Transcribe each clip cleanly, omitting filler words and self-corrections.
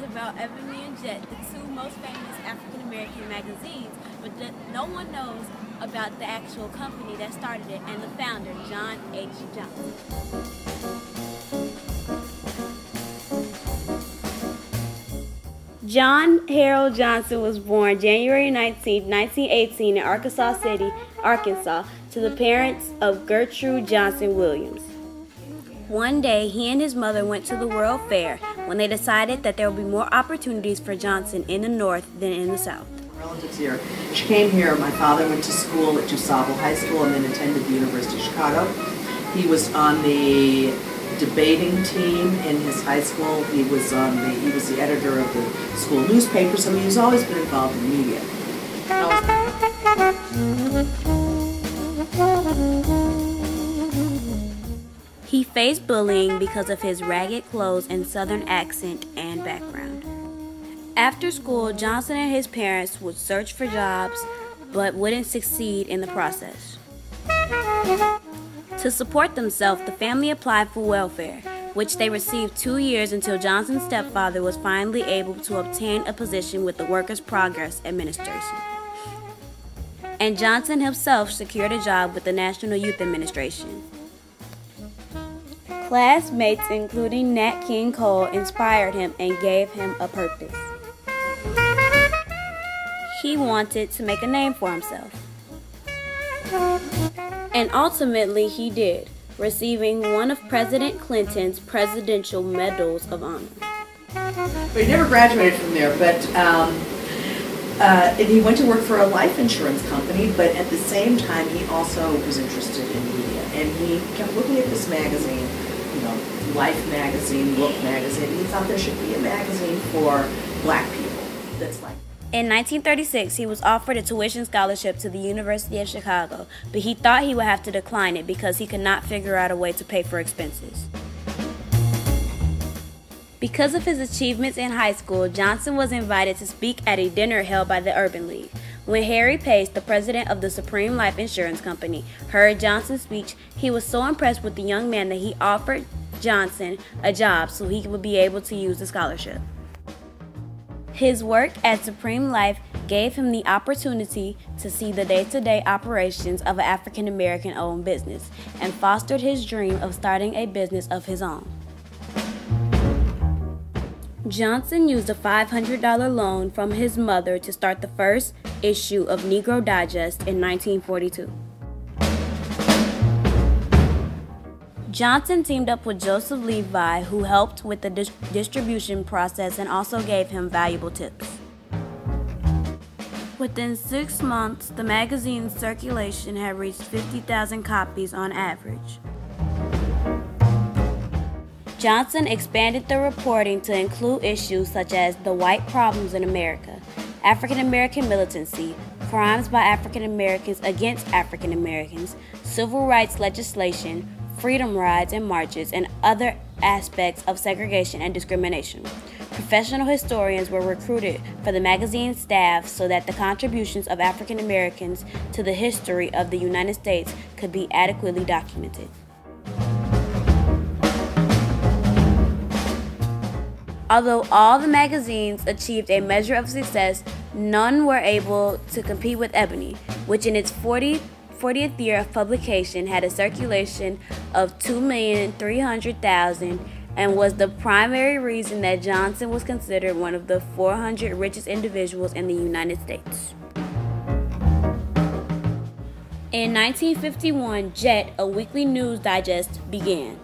about Ebony and Jet, the two most famous African-American magazines, but no one knows about the actual company that started it and the founder, John H. Johnson. John Harold Johnson was born January 19, 1918 in Arkansas City, Arkansas, to the parents of Gertrude Johnson Williams. One day, he and his mother went to the World Fair when they decided that there would be more opportunities for Johnson in the North than in the South. Relatives here. She came here. My father went to school at DuSable High School and then attended the University of Chicago. He was on the debating team in his high school. He was the editor of the school newspaper, so he's always been involved in media. He faced bullying because of his ragged clothes and Southern accent and background. After school, Johnson and his parents would search for jobs, but wouldn't succeed in the process. To support themselves, the family applied for welfare, which they received 2 years until Johnson's stepfather was finally able to obtain a position with the Workers' Progress Administration. And Johnson himself secured a job with the National Youth Administration. Classmates, including Nat King Cole, inspired him and gave him a purpose. He wanted to make a name for himself. And ultimately he did, receiving one of President Clinton's Presidential Medals of Honor. But he never graduated from there, but and he went to work for a life insurance company, but at the same time he also was interested in media. And he kept looking at this magazine, Life magazine, Look magazine. He thought there should be a magazine for black people that's like. In 1936, he was offered a tuition scholarship to the University of Chicago, but he thought he would have to decline it because he could not figure out a way to pay for expenses. Because of his achievements in high school, Johnson was invited to speak at a dinner held by the Urban League. When Harry Pace, the president of the Supreme Life Insurance Company, heard Johnson's speech, he was so impressed with the young man that he offered Johnson a job so he would be able to use the scholarship. His work at Supreme Life gave him the opportunity to see the day-to-day operations of an African-American owned business and fostered his dream of starting a business of his own. Johnson used a $500 loan from his mother to start the first issue of Negro Digest in 1942. Johnson teamed up with Joseph Levi, who helped with the distribution process and also gave him valuable tips. Within 6 months, the magazine's circulation had reached 50,000 copies on average. Johnson expanded the reporting to include issues such as the white problems in America, African American militancy, crimes by African Americans against African Americans, civil rights legislation, freedom rides and marches, and other aspects of segregation and discrimination. Professional historians were recruited for the magazine's staff so that the contributions of African Americans to the history of the United States could be adequately documented. Although all the magazines achieved a measure of success, none were able to compete with Ebony, which in its 40th year of publication had a circulation of 2,300,000 and was the primary reason that Johnson was considered one of the 400 richest individuals in the United States. In 1951, Jet, a weekly news digest, began.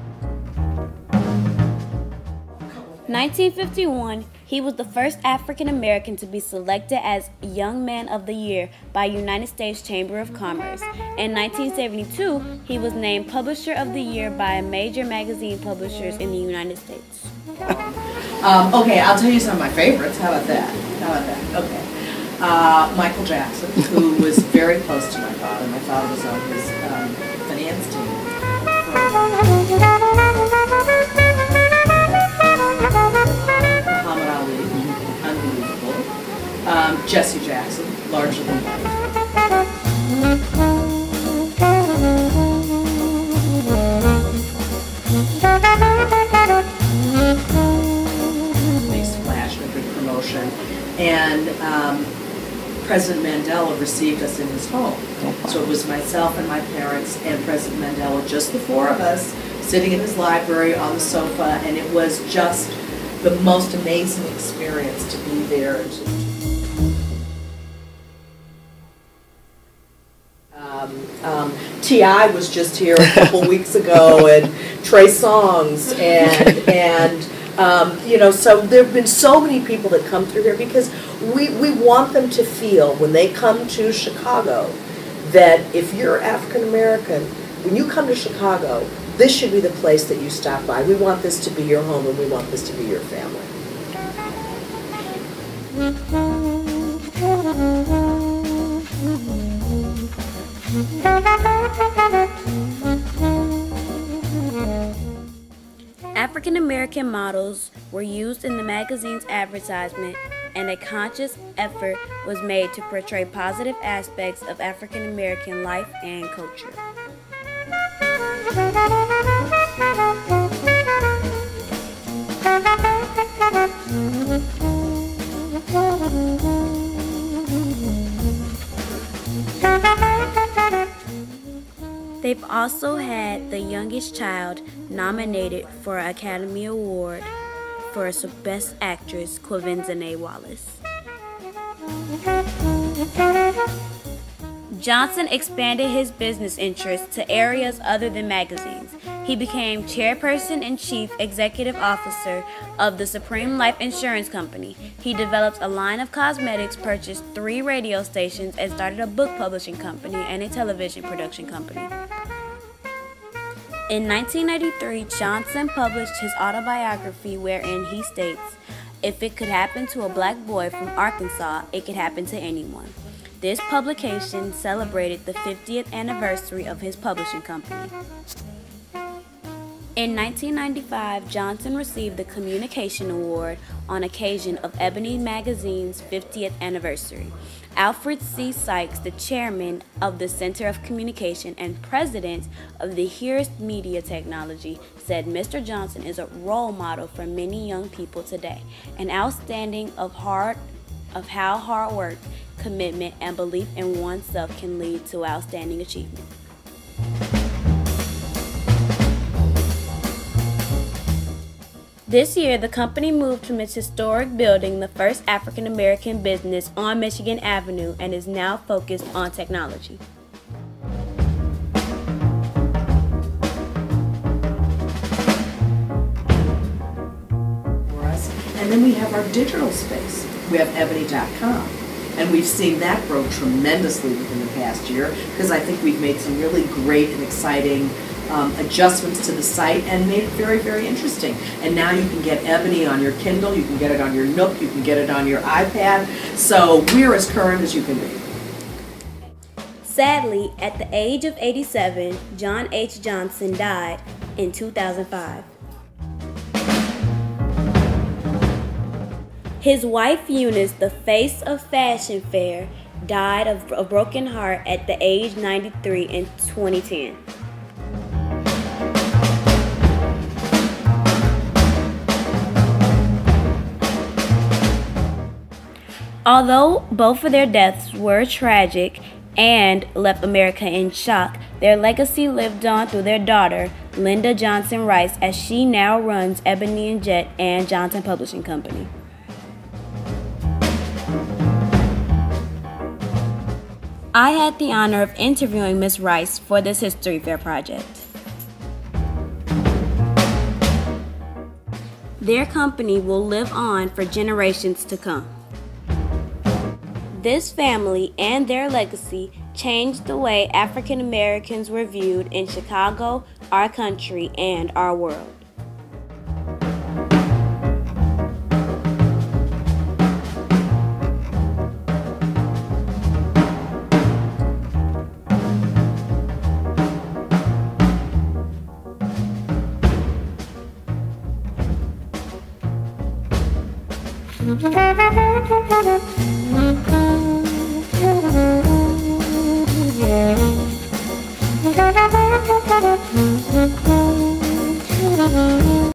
1951, he was the first African American to be selected as Young Man of the Year by United States Chamber of Commerce. In 1972, he was named Publisher of the Year by a major magazine publishers in the United States. Okay, I'll tell you some of my favorites. How about that? Okay. Michael Jackson, who was very close to my father. My father was on his finance team. Muhammad Ali, unbelievable. Jesse Jackson, larger than life. Mace Flat. And President Mandela received us in his home. So it was myself and my parents and President Mandela, just the four of us, sitting in his library on the sofa, and it was just the most amazing experience to be there. T.I. was just here a couple weeks ago, and Trey Songz, and you know, so there have been so many people that come through here because we want them to feel when they come to Chicago that if you're African American, when you come to Chicago, this should be the place that you stop by. We want this to be your home, and we want this to be your family. African American models were used in the magazine's advertisement, and a conscious effort was made to portray positive aspects of African American life and culture. They've also had the youngest child nominated for an Academy Award for Best Actress, Quvenzhané Wallis. Johnson expanded his business interests to areas other than magazines. He became chairperson and chief executive officer of the Supreme Life Insurance Company. He developed a line of cosmetics, purchased 3 radio stations, and started a book publishing company and a television production company. In 1993, Johnson published his autobiography wherein he states, "If it could happen to a black boy from Arkansas, it could happen to anyone." This publication celebrated the 50th anniversary of his publishing company. In 1995, Johnson received the Communication Award on occasion of Ebony Magazine's 50th anniversary. Alfred C. Sykes, the chairman of the Center of Communication and president of the Hearst Media Technology, said Mr. Johnson is a role model for many young people today, an outstanding of how hard work, commitment, and belief in oneself can lead to outstanding achievement. This year, the company moved from its historic building, the first African American business on Michigan Avenue, and is now focused on technology. And then we have our digital space. We have ebony.com. And we've seen that grow tremendously within the past year because I think we've made some really great and exciting adjustments to the site and made it very, very interesting. And now you can get Ebony on your Kindle, you can get it on your Nook, you can get it on your iPad. So we're as current as you can be. Sadly, at the age of 87, John H. Johnson died in 2005. His wife Eunice, the face of Fashion Fair, died of a broken heart at the age 93 in 2010. Although both of their deaths were tragic and left America in shock, their legacy lived on through their daughter, Linda Johnson Rice, as she now runs Ebony and Jet and Johnson Publishing Company. I had the honor of interviewing Ms. Rice for this History Fair project. Their company will live on for generations to come. This family and their legacy changed the way African Americans were viewed in Chicago, our country, and our world.